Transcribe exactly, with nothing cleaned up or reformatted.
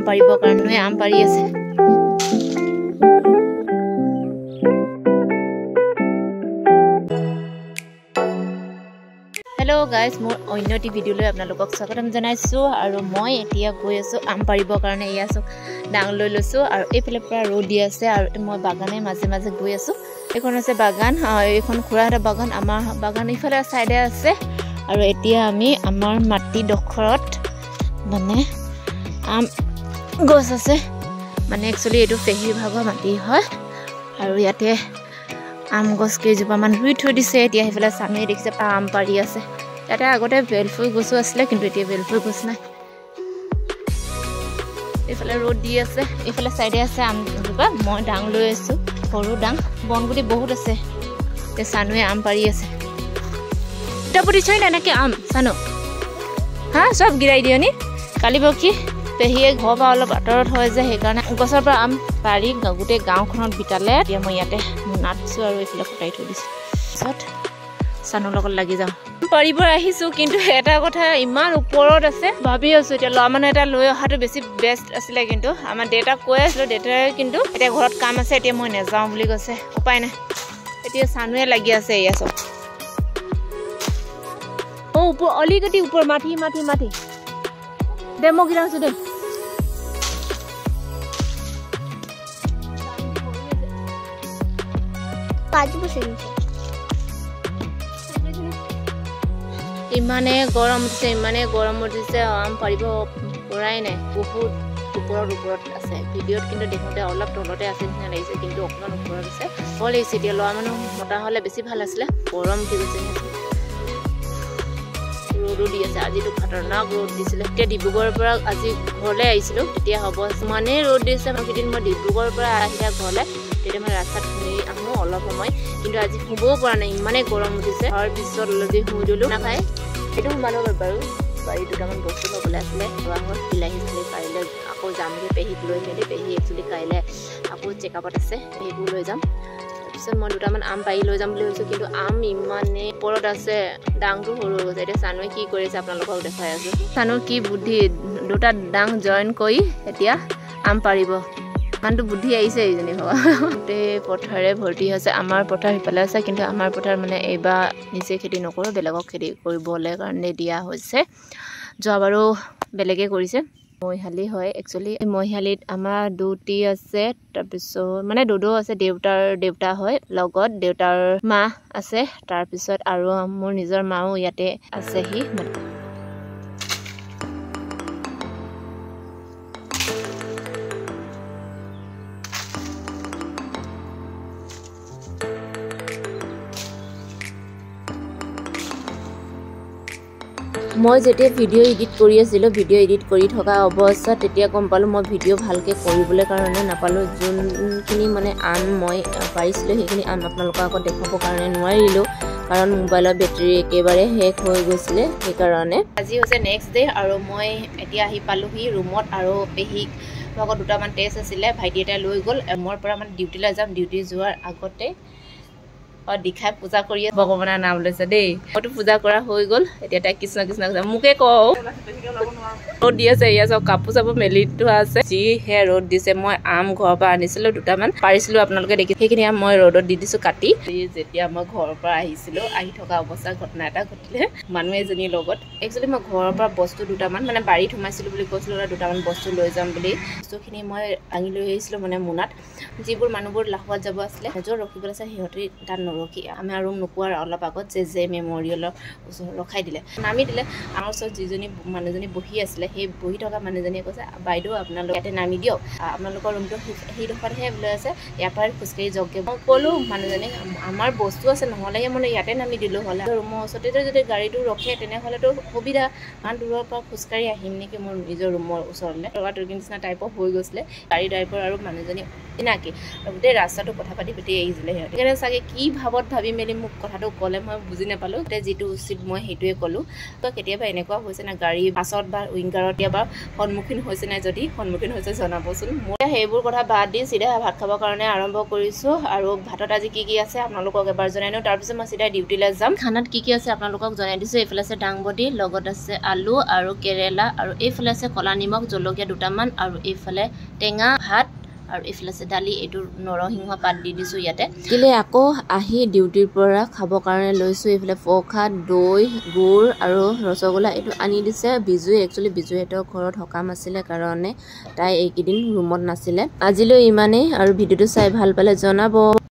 পাৰিবৰ কাৰণে আম পাৰি আছে। হেল্ল' গাইজ, মোৰ অন্য এটি ভিডিঅ'লৈ আপোনালোকক স্বাগতম জনাইছোঁ। আৰু মই এতিয়া গৈ আছোঁ আম পাৰিবৰ কাৰণে। এয়া আছোঁ ডাং লৈ লৈছোঁ আৰু এইফালে পৰা ৰ'দ দি আছে আৰু মই বাগানে মাজে মাজে গৈ আছোঁ। এইখন আছে বাগান, এইখন খুৰাহঁতৰ বাগান, আমাৰ বাগান ইফালে ছাইডে আছে। আৰু এতিয়া আমি আমাৰ মাটিডোখৰত মানে আম গছ আছে, মানে একচুৱেলি এইটো পেহী ভাগৰ মাটি হয়। আৰু ইয়াতে আম গছ কেইজোপামান ৰুই থৈ দিছে। এতিয়া সেইফালে চানুৱে দেখিছে আম পাৰি আছে। ইয়াতে আগতে বেলফুল গছো আছিলে, কিন্তু এতিয়া বেলফুল গছ নাই। এইফালে ৰ'দ দি আছে, এইফালে চাইডে আছে আম এজোপা। মই ডাং লৈ আছোঁ, সৰু ডাং, বনগুটি বহুত আছে। এতিয়া চানুৱে আম পাৰি আছে। এতিয়া পুতিছই নে এনেকৈ আম চানু? হা, চব গিৰাই দিয় নি? কালি পৰহি পেহীয়ে ঘৰৰ পৰা অলপ আঁতৰত হয় যে, সেইকাৰণে গছৰ পৰা আম পাৰি গোটেই গাঁওখনত বিটালে। এতিয়া মই ইয়াতে মোনাত দিছোঁ আৰু এইফালে ফুটাই থৈ দিছোঁ। তাৰপিছত চানুৰ লগত লাগি যাওঁ। পাৰিব আহিছোঁ, কিন্তু এটা কথা ইমান ওপৰত আছে, ভাবি আছোঁ এতিয়া ল'ৰা মানুহ এটা লৈ অহাটো বেছি বেষ্ট আছিলে। কিন্তু আমাৰ দেউতাক কৈ আছিলোঁ, দেউতাই কিন্তু এতিয়া ঘৰত কাম আছে, এতিয়া মই নাযাওঁ বুলি কৈছে। উপায় নাই, এতিয়া চানুৱে লাগি আছে। এয়া চব অ' ওপৰ অলিগতি ওপৰ মাটি মাটি মাটি দে, মই গিৰাইছোঁ দে। ইমানে গৰম উঠিছে, ইমানে গৰম উঠিছে, আম পাৰিব পৰাই নাই। বহুত ওপৰত ওপৰত আছে। ভিডিঅ'ত কিন্তু দেখোঁতে অলপ তলতে আছে নিচিনা লাগিছে, কিন্তু অকণমান ওপৰত আছে। ভয় লাগিছে। এতিয়া ল'ৰা মানুহ মতা হ'লে বেছি ভাল আছিলে। গৰম উঠি গৈছে। ৰ'দো দি আছে, আজিতো খাতৰনাক ৰ'দ দিছিলে। এতিয়া ডিব্ৰুগড়ৰ পৰা আজি ঘৰলৈ আহিছিলোঁ, তেতিয়া হ'ব ইমানেই ৰ'দ দিছে। সেইদিন মই ডিব্ৰুগড়ৰ পৰা আহিলে ঘৰলৈ, তেতিয়া মই ৰাস্তাত শুই আহোঁ অলপ সময়, কিন্তু আজি শুবও পৰা নাই, ইমানেই গৰম উঠিছে। তাৰ পিছত অলপ শুই দিলোঁ, নাখায় সেইটো সোমালো বাৰু। বাৰী দুটামান বস্তু ল'বলৈ আছিলে, খোৱা হ'ল। বিলাহী চিলাহী পাৰিলে আকৌ যামগৈ পেহীক লৈ মেলি। পেহী একচুৱেলি কাইলৈ আকৌ চেকআপত আছে, পেহীকো লৈ যাম। তাৰপিছত মই দুটামান আম পাৰি লৈ যাম বুলি ভাবিছোঁ, কিন্তু আম ইমানেই ওপৰত আছে, ডাংটো সৰু হৈ গৈছে। এতিয়া চানুৱে কি কৰিছে আপোনালোকক দেখাই আছোঁ। চানুৰ কি বুদ্ধি, দুটা ডাং জইন কৰি এতিয়া আম পাৰিব। ইমানটো বুদ্ধি আহিছে এইজনী ভবা। গোটেই পথাৰে ভৰ্তি হৈছে। আমাৰ পথাৰ সিফালে আছে, কিন্তু আমাৰ পথাৰ মানে এইবাৰ নিজে খেতি নকৰোঁ, বেলেগক খেতি কৰিবলৈ কাৰণে দিয়া হৈছে। যোৱাবাৰো বেলেগে কৰিছে। মহিশালী হয় একচুৱেলি। মহিশালীত আমাৰ দুটি আছে, তাৰপিছত মানে দুদৌ আছে। দেউতাৰ দেউতা হয়, লগত দেউতাৰ মা আছে, তাৰপিছত আৰু মোৰ নিজৰ মাও ইয়াতে আছেহি। মই যেতিয়া ভিডিঅ' এডিট কৰি আছিলোঁ, ভিডিঅ' এডিট কৰি থকা অৱস্থাত তেতিয়া গম পালোঁ মই ভিডিঅ' ভালকৈ কৰিবলৈ কাৰণে নাপালোঁ। যোনখিনি মানে আম মই পাৰিছিলোঁ, সেইখিনি আম আপোনালোকৰ আগত দেখাবৰ কাৰণে নোৱাৰিলোঁ, কাৰণ মোবাইলৰ বেটেৰী একেবাৰে শেষ হৈ গৈছিলে। সেইকাৰণে আজি হৈছে নেক্সট ডে' আৰু মই এতিয়া আহি পালোঁহি ৰুমত। আৰু পেহীক লগত দুটামান টেষ্ট আছিলে, ভাইটি এটাই লৈ গ'ল। মোৰ পৰা মানে ডিউটিলৈ যাম, ডিউটি যোৱাৰ আগতে অঁ দীক্ষাই পূজা কৰি ভগৱানৰ নাম লৈছে দেই। মইতো পূজা কৰা হৈ গ'ল, এতিয়া তাই কৃষ্ণ কৃষ্ণ কৈছে। মোকে কওঁ ৰ'দ দি আছে। এয়া চব কাপোৰ চাপোৰ মেলি থোৱা আছে। যিহে ৰ'দ দিছে। মই আম ঘৰৰ পৰা আনিছিলোঁ, দুটামান পাৰিছিলোঁ, আপোনালোকে দেখি। সেইখিনি আম মই ৰ'দত দি দিছোঁ কাটি। যেতিয়া মই ঘৰৰ পৰা আহিছিলোঁ, আহি থকা অৱস্থাত ঘটনা এটা ঘটিলে মানুহ এজনীৰ লগত। একচুৱেলি মই ঘৰৰ পৰা বস্তু দুটামান মানে বাৰীত সোমাইছিলোঁ বুলি কৈছিলোঁ, দুটামান বস্তু লৈ যাম বুলি। বস্তুখিনি মই দাঙি লৈ আহিছিলোঁ মানে মোনাত। যিবোৰ মানুহবোৰ লাহোৱাত যাব আছিলে, য'ত ৰখিবলৈ আছে সিহঁতে তাত নৰখি আমাৰ ৰুম নোপোৱাৰ অলপ আগত যে জে মেমৰিয়েলৰ ওচৰত ৰখাই দিলে, নামি দিলে। আমাৰ ওচৰত যিজনী মানুহজনী বহি আছিলে, সেই বহি থকা মানুহজনীয়ে কৈছে, বাইদেউ আপোনালোক ইয়াতে নামি দিয়ক, আপোনালোকৰ ৰুমটো সেইডোখৰতহে বোলে আছে, ইয়াৰ পৰা খোজকাঢ়ি যাওকগৈ। মই ক'লোঁ মানুহজনীক, আমাৰ বস্তু আছে, নহ'লেহে মানে ইয়াতে নামি দিলোঁ হ'লে। ৰুমৰ ওচৰতে যদি গাড়ীটো ৰখে তেনেহ'লেতো সুবিধা, ইমান দূৰৰ পৰা খোজকাঢ়ি আহিম নেকি মোৰ নিজৰ ৰুমৰ ওচৰলৈ। তৰ্কাতৰ্কি নিচিনা টাইপৰ হৈ গৈছিলে। গাড়ী ড্ৰাইভাৰ আৰু মানুহজনী চিনাকি, গোটেই ৰাস্তাটো কথা পাতি পাতি আহিছিলে সিহঁতে। সেইকাৰণে চাগে কি ভাৱত ভাবি মেলি মোক কথাটো ক'লে মই বুজি নাপালোঁ তে যিটো উচিত মই সেইটোৱে ক'লোঁ তো কেতিয়াবা এনেকুৱা হৈছে না গাড়ী বাছত বা উইংগাৰত কেতিয়াবা সন্মুখীন হৈছে নাই যদি সন্মুখীন হৈছে জনাবচোন মই সেইবোৰ কথা বাদ দি চিধা ভাত খাবৰ কাৰণে আৰম্ভ কৰিছোঁ আৰু ভাতত আজি কি কি আছে আপোনালোকক এবাৰ জনাই দিওঁ তাৰপিছত মই চিধা ডিউটিলৈ যাম খানাত কি কি আছে আপোনালোকক জনাই দিছোঁ এইফালে আছে দাংবডি লগত আছে আলু আৰু কেৰেলা আৰু এইফালে আছে কলা নিমখ জলকীয়া দুটামান আৰু এইফালে টেঙা ভাত আৰু এইফালে আছে দালি এইটো নৰসিংহ পাত দি দিছোঁ ইয়াতে কিলে আকৌ আহি ডিউটিৰ পৰা খাবৰ কাৰণে লৈছোঁ এইফালে প্ৰসাদ দৈ গুড় আৰু ৰসগোল্লা এইটো আনি দিছে বিজুৱে একচুৱেলি বিজুহঁতৰ ঘৰত সকাম আছিলে কাৰণে তাই এইকেইদিন ৰুমত নাছিলে আজিলৈ ইমানেই আৰু ভিডিঅ'টো চাই ভাল পালে জনাব।